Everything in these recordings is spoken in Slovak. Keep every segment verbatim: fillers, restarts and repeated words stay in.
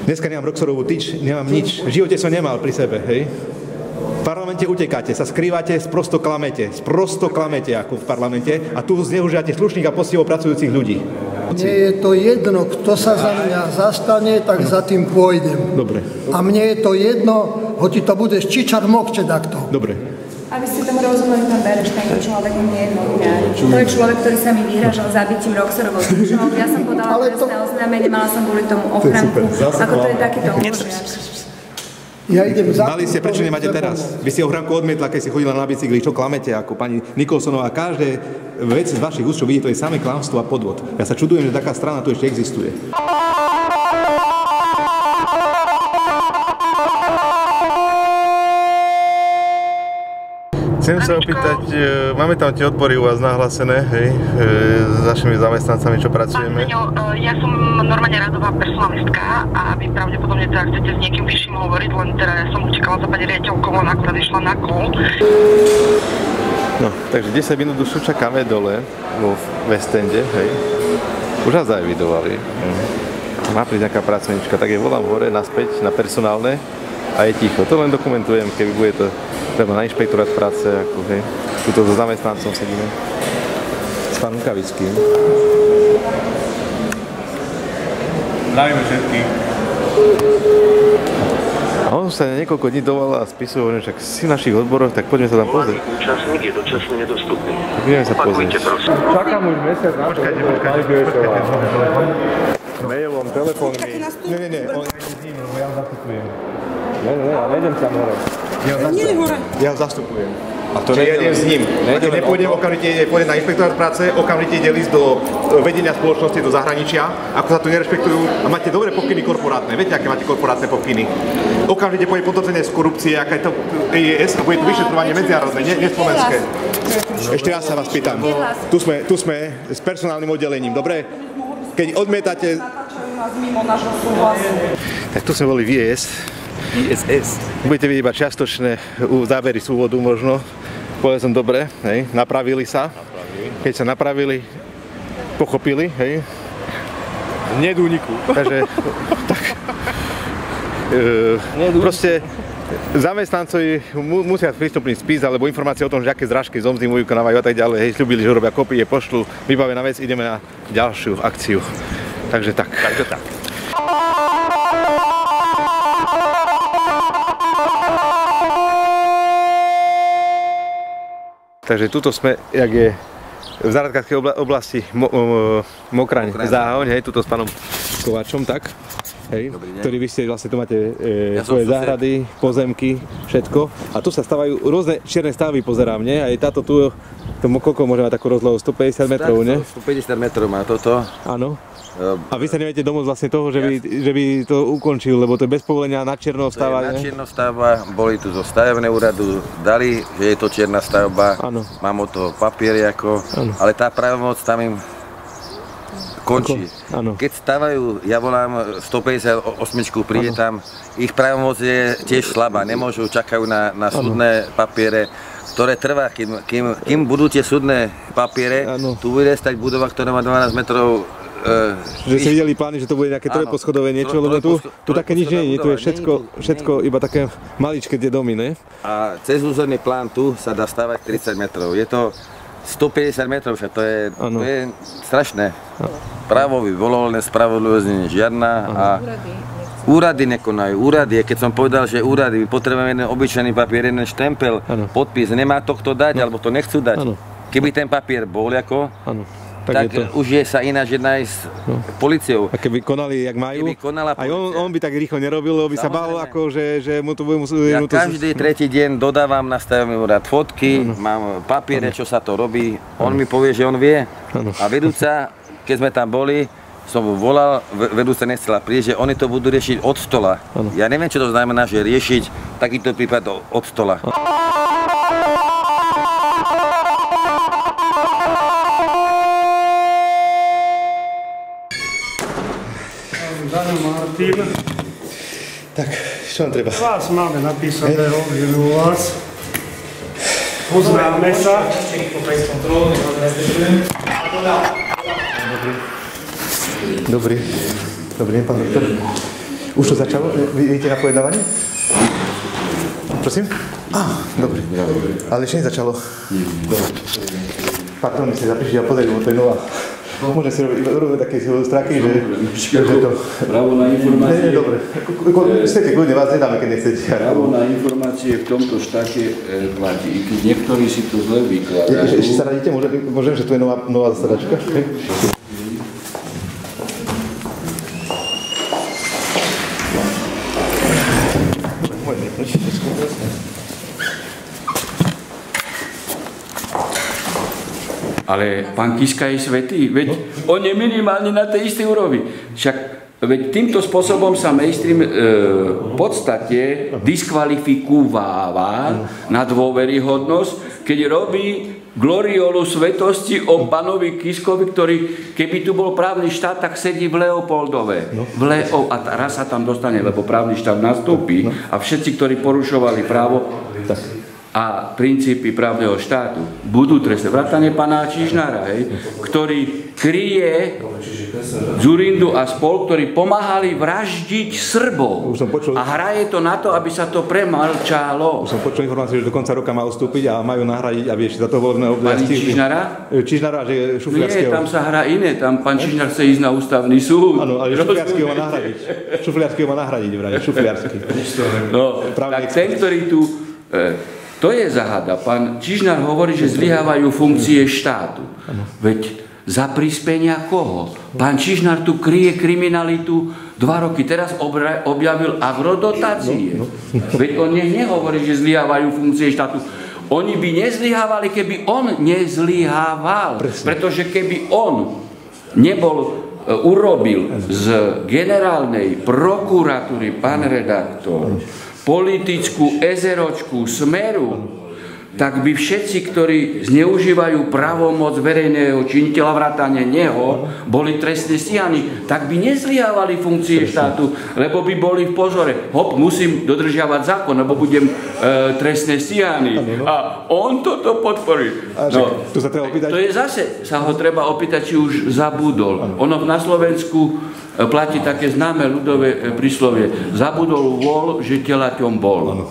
Dneska nemám Roxorovú tyč, nemám nič. V živote som nemal pri sebe, hej. V parlamente utekáte, sa skrývate, sprosto klamete. Sprosto klamete ako v parlamente a tu zneužívate slušných a poctivo pracujúcich ľudí. Mne je to jedno, kto sa za mňa zastane, tak za tým pôjdem. Dobre. A mne je to jedno, hoci to bude čičar mokče takto. Dobre. Aby ste tomu rozumeli, pán Bereš, tento človek nie je novinár. To je človek, ktorý sa mi vyhražal zabitím Roxorovou tyčou. Ja som podala trestné oznámenie, mala som kvôli tomu ochranku. Ako to je takýto úložiak. Ja idem za... Mali ste, prečo nemáte teraz? Vy ste ochranku odmietla, keď ste chodila na bicykli, čo klamete, ako pani Nikolsonová. Každé vec z vašich úst, čo vidíte, to je samé klamstvo a podvod. Ja sa čudujem, že taká strana tu ešte existuje. Chcem sa opýtať, máme tam tie odbory u vás nahlásené, hej, s našimi zamestnancami, čo pracujeme? Ja som normálne radová personalistka a vy pravdepodobne teda chcete s niekým vyšším hovoriť, len teda ja som čakala za pani riaditeľkou, len akurát išla na kol. No, takže desať minút už čakáme dole, vo Westende, hej. Už nás zaevidovali. Má prísť nejaká pracovníčka, tak je volám hore, naspäť, na personálne a je ticho. To len dokumentujem, keby bude to treba na inšpektorát práce, ako hej. Tuto so zamestnancom sedíme. S pánom Kavickým. Zdravíme všetkých. A on sa niekoľko dní dovolal a spisoval, že však si v našich odboroch, tak poďme sa tam pozrieť. Účastník je dočasne nedostupný. Tak ideme sa pozrieť. Čakám už mesiac na to, počkajte, počkajte. Mailom, telefónmi. Nie, nie, nie, on je s ním, lebo ja ho zastupujem. Nie, nie, ja nejdem tam hore. Ja ho zastupujem. Ja ho zastupujem. A to Čiže ja idem s ním. A keď nepôjdem, okamžite pôjdem na inšpektorát práce, okamžite ide list do vedenia spoločnosti do zahraničia, ako sa tu nerešpektujú a máte dobré pokyny korporátne. Viete, aké máte korporátne pokyny? Okamžite pôjde podozrenie z korupcie, aká je to E I S a bude tu vyšetrovanie medzinárodné, nie, nie slovenské. Ešte raz sa vás pýtam. Tu sme, tu sme s personálnym oddelením, dobre? Keď odmietate... Tak tu sme boli v I S. I S S. Budete vidieť iba čiastočné závery z úvodu možno. Povedal som dobre, hej, napravili sa. Napravili. Keď sa napravili, pochopili, hej. Nedúniku. Takže, tak, e, proste zamestnancovi mu, musia prístupný spis alebo informácie o tom, že aké zrážky z omzdy mu vykonávajú a tak ďalej. Hej, sľubili, že robia kopie, pošlu, vybavená vec, ideme na ďalšiu akciu. Takže tak. Takže tak. Takže tuto sme, jak je v záhradkárskej oblasti Mo, mo, Mokraň, Záhoň, hej, tuto s pánom Kováčom, tak, hej, ktorý vy ste vlastne tu máte e, ja svoje záhrady, pozemky, všetko. A tu sa stávajú rôzne čierne stavy, pozerám, nie? Aj táto tu, to koľko môže mať takú rozlohu, stopäťdesiat metrov, nie? stopäťdesiat metrov má toto. Áno. A vy sa neviete domôcť vlastne toho, že by, že by to ukončil, lebo to je bez povolenia na čierno stavba, na čierno stavba, boli tu zo stavebného úradu, dali, že je to čierna stavba, ano. Mám od toho papier ako, ano. Ale tá pravomoc tam im končí. Ako, keď stavajú, ja volám stopäťdesiatosem, príde tam, ich pravomoc je tiež slabá, nemôžu, čakajú na, na súdne ano. Papiere, ktoré trvá, kým, kým, kým budú tie súdne papiere, ano. Tu bude stať budova, ktorá má dvanásť metrov. Uh, že ste videli plány, že to bude nejaké trojposchodové niečo, lebo tu, tu také nič nie je, tu je všetko, všetko iba také maličké tie domy, ne? A cez územný plán tu sa dá stavať tridsať metrov, je to stopäťdesiat metrov, však to je, to je strašné. Právo by bolo len spravodlivosť žiadna a úrady nekonajú, úrady, keď som povedal, že úrady, my potrebujeme jeden obyčajný papier, jeden štempel, ano. Podpis, nemá to kto dať, no. Alebo to nechcú dať. Ano. Keby ten papier bol ako, ano. Tak, tak je už je sa ináč jedná aj s no. Políciou. A keby konali, jak majú, aj on, on by tak rýchlo nerobil, lebo by sa bál, ako, že, že mu to bude musieť... Ja každý tretí deň dodávam na stavebný úrad fotky, ano. Mám papiere, ano. Čo sa to robí, on ano. Mi povie, že on vie. Ano. A vedúca, keď sme tam boli, som volal, vedúca nechcela prísť, že oni to budú riešiť od stola. Ano. Ja neviem, čo to znamená, že riešiť takýto prípad od stola. Ano. Martin. Tak, čo vám treba? Vás máme napísané, robíme u vás. Poznáme sa. Dobrý. Dobrý. Dobrý deň, pán doktor. Už to začalo? Vy vidíte na pojednávaní? Prosím? Á, dobre. Ale ešte nezačalo. Dobre. Patron, my si zapíšte a pozrieť, to je nová. Môžem si robiť, robiť také straky, že, že to... Právo na informácie... Nie, nie, dobre. Chcete, kľudne vás nedáme, keď nechcete. Právo na informácie v tomto štáte e, platí. I keď niektorí si to zle vykladajú... Je, ešte sa radíte? Môžem, môžem, že tu je nová, nová zasadačka? Ale pán Kiska je svätý, veď no. On je minimálne na tej istej úrovni. Však veď týmto spôsobom sa mainstream e, v podstate diskvalifikováva na dôveryhodnosť, keď robí gloriolu svetosti o pánovi Kiskovi, ktorý, keby tu bol právny štát, tak sedí v Leopoldove. No. V Leo, a raz sa tam dostane, lebo právny štát nastúpi no. A všetci, ktorí porušovali právo a princípy právneho štátu, budú trestné. Vrátane pána Čižnára, hej, ktorý kryje Dzurindu a spol, ktorí pomáhali vraždiť Srbov. A hraje to na to, aby sa to premalčalo. Už som počul informáciu, že do konca roka má ustúpiť a majú nahradiť, aby ešte za to volebné obdobie... Pani Čižnára? Čižnára, že je Šufliarského. Nie, tam sa hrá iné, tam pán Čižnár chce ísť na ústavný súd. Áno, ale Šufliarského má nahradiť. Šufliarského má nahradiť, vraj, Šufliarský. No, tak ten, ktorý tu... E, to je záhada. Pán Čižnár hovorí, že zlyhávajú funkcie štátu. Veď za prispenia koho? Pán Čižnár tu kryje kriminalitu dva roky. Teraz objavil agrodotácie. No, no. Veď on nech nehovorí, že zlyhávajú funkcie štátu. Oni by nezlyhávali, keby on nezlyhával. Presne. Pretože keby on nebol, urobil z generálnej prokuratúry, pán redaktor, politickú ezeročku Smeru, tak by všetci, ktorí zneužívajú právomoc verejného činiteľa vrátane neho, boli trestne stíhaní, tak by nezlyhávali funkcie štátu, lebo by boli v pozore. Hop, musím dodržiavať zákon, lebo budem e, trestne stíhaný. A on toto podporí. No, to, sa treba opýtať? To je zase, sa ho treba opýtať, či už zabudol. Ono na Slovensku platí také známe ľudové príslovie. Zabudol vol, že telaťom bol.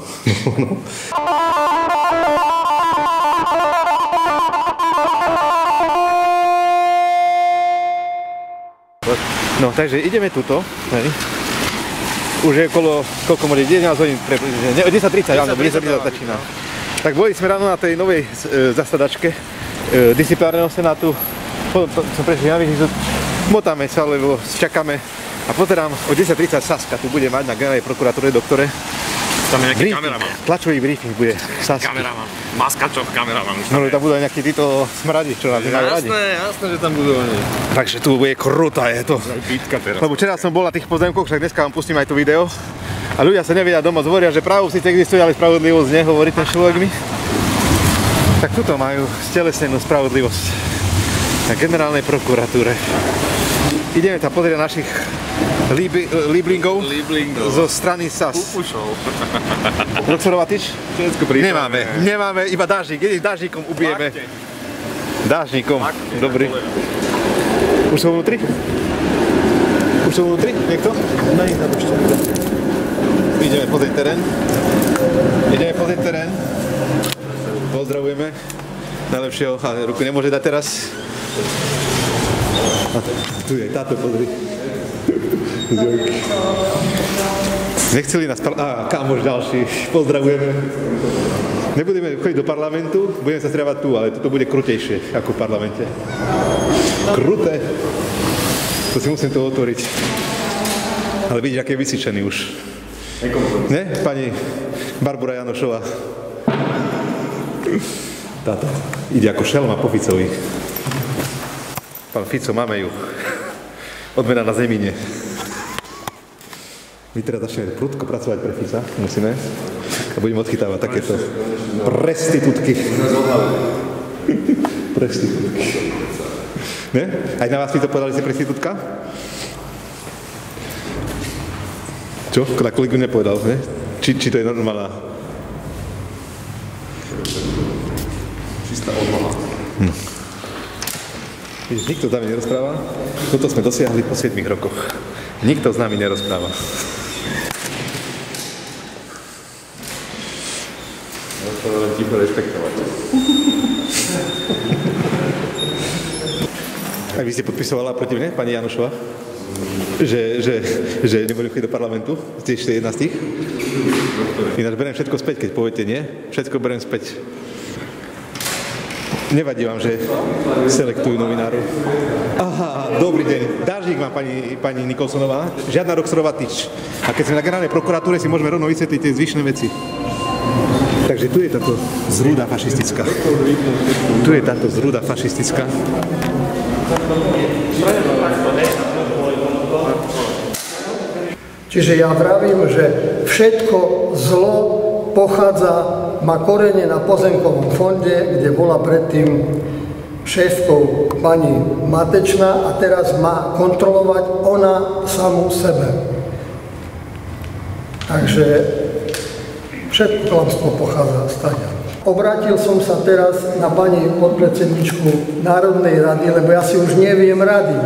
No, takže ideme tuto. Hej. Už je okolo, koľko môže, jedenásť hodín, desať tridsať, áno, desať tridsať začína. Tak boli sme ráno na tej novej e, zasadačke e, disciplinárneho senátu. Potom som prešiel na výhľad, motáme sa, lebo čakáme. A pozerám, o desať tridsať Saska tu bude mať na generálnej prokuratúre doktore. Tam je nejaký kameraman. Tlačový briefing bude Saska. Kameraman. Maskačov kameraman. No, tam budú aj nejakí títo smradi, čo nás nemajú radi. Jasné, jasné, že tam budú oni. Takže tu bude krutá, je to. Bitka teraz. Lebo včera som bol na tých pozemkoch, však dneska vám pustím aj to video. A ľudia sa nevedia doma, hovoria, že právo síce existuje, ale spravodlivosť nehovorí ten človek mi. Tak tuto majú stelesnenú spravodlivosť na generálnej prokuratúre. Ideme tam pozrieť našich líbi, líblingov zo strany es a es. Pupušov. Roxorovatič? Všetko prípadne. Nemáme, nemáme, iba dážnik, jedným dážnikom ubijeme. Dážnikom, dobrý. Už sú vnútri? Už sú vnútri? Niekto? Na nich napúšťa. Ideme pozrieť terén. Ideme pozrieť terén. Pozdravujeme. Najlepšieho, ale ruku nemôže dať teraz. A tu je, táto pozri. Nechceli nás... Par- Á, kamoš ďalší. Pozdravujeme. Nebudeme chodiť do parlamentu, budeme sa strievať tu, ale toto bude krutejšie ako v parlamente. Kruté. To si musím to otvoriť. Ale vidíš, aký je vysyčený už. Ne, pani Barbora Janošová. Táto ide ako šelma po Ficovi. Pán Fico, máme ju. Odmena na zemine. My teraz začneme prudko pracovať pre Fica, musíme. A budeme odchytávať takéto prestitútky. Prestitútky. Ne? Aj na vás Fico povedali, ste prestitútka? Čo? Na kolegu nepovedal, ne? Či, či to je normálna? Čistá odvaha. Hm. Víš, nikto s nami nerozpráva. Toto sme dosiahli po siedmich rokoch. Nikto s nami nerozpráva. No to len ticho rešpektovať. A vy ste podpisovala proti mne, pani Janošová? Že, že, že nebudem chodiť do parlamentu? Ste ešte jedna z tých? Ináč beriem všetko späť, keď poviete nie. Všetko beriem späť. Nevadí vám, že selektujú novinárov. Aha, dobrý deň. Dážnik má pani, pani Nikolsonová. Žiadna Roxorová tyč. A keď sme na generálnej prokuratúre, si môžeme rovno vysvetliť tie zvyšné veci. Takže tu je táto zrúda fašistická. Tu je táto zrúda fašistická. Čiže ja vravím, že všetko zlo pochádza, má korene na pozemkovom fonde, kde bola predtým šéfkou pani Matečná a teraz má kontrolovať ona samú sebe. Takže všetko klamstvo pochádza stáďa. Obrátil som sa teraz na pani podpredsedničku Národnej rady, lebo ja si už neviem rady.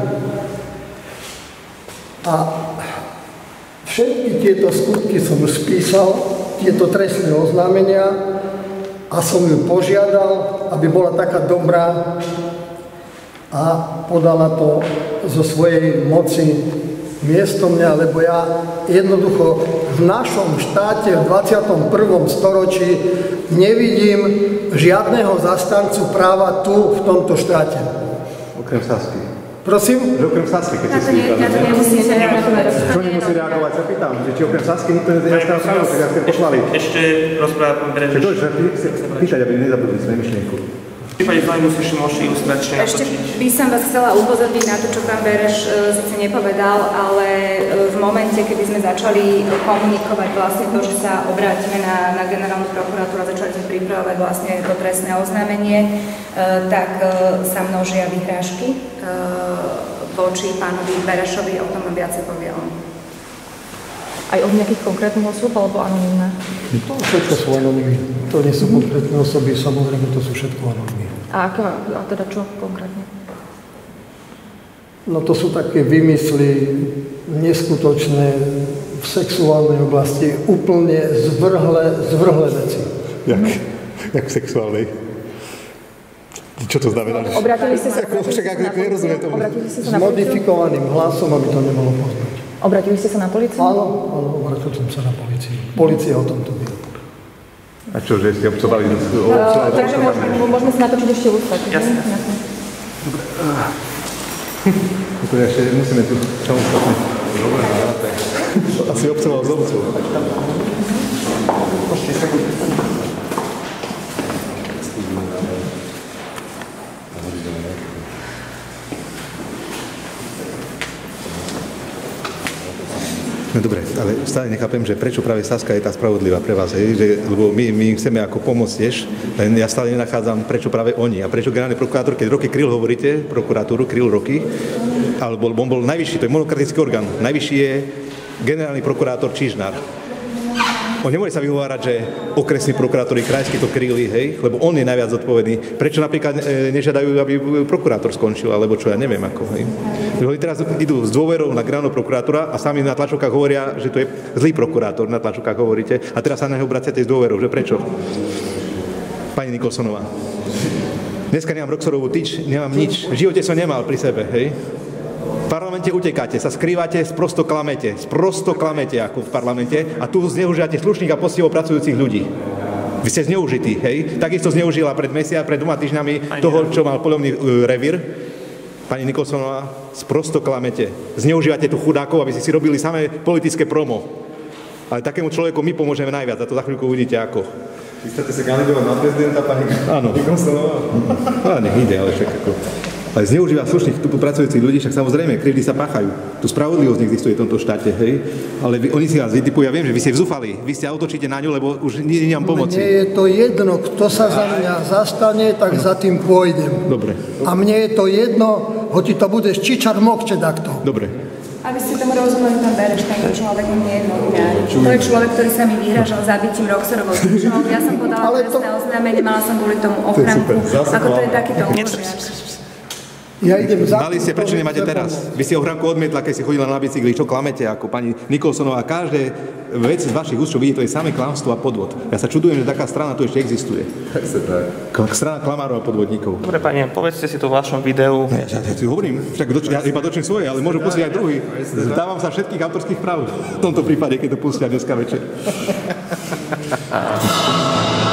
A všetky tieto skutky som už spísal, tieto trestné oznámenia a som ju požiadal, aby bola taká dobrá a podala to zo svojej moci miesto mňa, lebo ja jednoducho v našom štáte v dvadsiatom prvom storočí nevidím žiadneho zastancu práva tu v tomto štáte. Okrem Sasky. Prosím? Že okrem Sasky, keď si spýtali. Ja to nemusím sa reagovať. Čo nemusí reagovať, sa pýtam, že či okrem Sasky nikto nezastal právo, tak ja ste poslali. Ešte rozpráva pán Berež. Čo dojdeš, pýtať, aby nezabudli svoju myšlienku. V prípade zájmu si môžete ilustračne natočiť. Ešte by som vás chcela upozorniť na to, čo pán Bereš síce nepovedal, ale v momente, kedy sme začali komunikovať vlastne to, že sa obrátime na, na generálnu prokuratúru a začali sme pripravovať vlastne to trestné oznámenie, tak sa množia vyhrážky voči pánovi Berešovi, o tom viacej povie on. Aj od nejakých konkrétnych osôb, alebo anonymné? To všetko sú anonymní. To nie sú konkrétne osoby, samozrejme to sú všetko anonymní. A, aká, a teda čo konkrétne? No to sú také vymysly neskutočné v sexuálnej oblasti, úplne zvrhlé, zvrhlé veci. Jak? Jak v sexuálnej? Čo to znamená? Obratili ste sa, však ako nerozumiem tomu. S modifikovaným hlasom, aby to nebolo poznať. Obratili ste sa na políciu? Áno, áno, obratil som sa na políciu. Polícia o tomto vie. A čo, že ste obcovali? Uh, takže môžeme sa natočiť ešte ústať. Jasne. To ešte musíme tu samostatne. Dobre, asi obcoval z obcov. No dobre, ale stále nechápem, že prečo práve Saska je tá spravodlivá pre vás, hej? Že, lebo my, my chceme ako pomôcť tiež, len ja stále nenachádzam, prečo práve oni a prečo generálny prokurátor, keď roky kryl, hovoríte, prokuratúru, kryl roky, alebo on bol najvyšší, to je monokratický orgán, najvyšší je generálny prokurátor Čižnár. On nemôže sa vyhovárať, že okresní prokurátori krajskí to kryli, hej, lebo on je najviac zodpovedný. Prečo napríklad e, nežiadajú, aby prokurátor skončil, alebo čo, ja neviem ako, hej. Oni teraz idú s dôverou na generálneho prokurátora a sami na tlačovkách hovoria, že to je zlý prokurátor, na tlačovkách hovoríte, a teraz sa na neho obraciate s dôverou, že prečo? Pani Nikolsonová. Dneska nemám Roxorovú tyč, nemám nič, v živote som nemal pri sebe, hej. V parlamente utekáte, sa skrývate, sprosto klamete, sprosto klamete ako v parlamente a tu zneužívate slušných a poctivo pracujúcich ľudí. Vy ste zneužití, hej? Takisto zneužila pred mesiac, pred dvoma týždňami toho, čo mal poľovný uh, revír. Pani Nikolsonová, sprosto klamete. Zneužívate tu chudákov, aby ste si robili samé politické promo. Ale takému človeku my pomôžeme najviac a to za chvíľku uvidíte ako. Vy chcete sa kandidovať na prezidenta, pani Nikolsonová? Áno, nech ide, ale však ako... Ale zneužíva slušných tu pracujúcich ľudí, však samozrejme, krivdy sa páchajú. Tu spravodlivosť neexistuje v tomto štáte, hej? Ale vy, oni si vás vytipujú, ja viem, že vy ste vzúfali, vy ste autočíte na ňu, lebo už nie je vám pomoci. Mne je to jedno, kto sa za mňa zastane, tak za tým pôjdem. Dobre. A mne je to jedno, hoci to budeš čičar mokče takto. Dobre. Aby ste tomu rozumeli, pán Bereš, tento človek nie je novinár. To je človek, ktorý sa mi vyhrážal zabitím Roxorovou tyčou. Ja som podala trestné oznámenie, mala som kvôli tomu ochránku. Ako to je takýto úložiak. Ja idem za... Mali ste, prečo nemáte teraz? Vy ste Ochranku odmietla, keď si chodila na bicykli, čo klamete, ako pani Nikolsonová. Každé vec z vašich úst, čo vidíte, to je samé klamstvo a podvod. Ja sa čudujem, že taká strana tu ešte existuje. Tak sa tak. Strana klamárov a podvodníkov. Dobre, pani, povedzte si to v vašom videu. Ja, ja, ja ti hovorím, však doč, ja iba dočím svoje, ale môžu pustiť aj druhý. Dávam sa všetkých autorských práv. V tomto prípade, keď to pustia dneska večer.